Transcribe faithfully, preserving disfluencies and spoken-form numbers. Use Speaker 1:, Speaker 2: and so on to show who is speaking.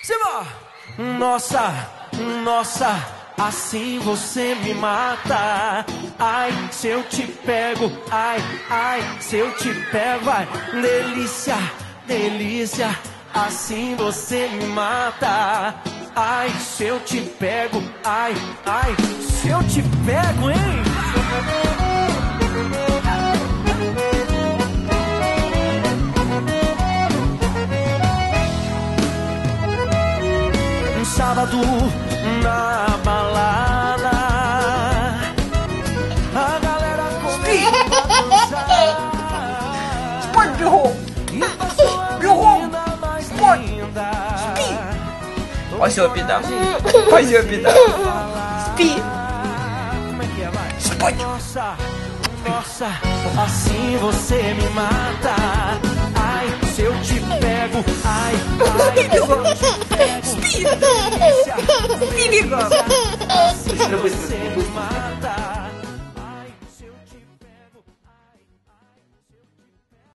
Speaker 1: Simba! Nossa, nossa, assim você me mata. Ai, se eu te pego, ai, ai, se eu te pego, ai, delícia, delícia, assim você me mata. Ai, se eu te pego, ai, ai, se eu te pego, hein? Um sábado na balada, a galera começou a dançar.
Speaker 2: Sport, birro! Birro! Sport!
Speaker 3: Olha o seu pedaço. Olha o seu pedaço.
Speaker 2: Spi!
Speaker 1: Como é que é, vai?
Speaker 2: Sport!
Speaker 1: Nossa, nossa, assim você me mata. Ai, se eu te pego, ai, ai, se eu te pego.
Speaker 2: Spi! Spi, liga!
Speaker 1: Assim você me mata.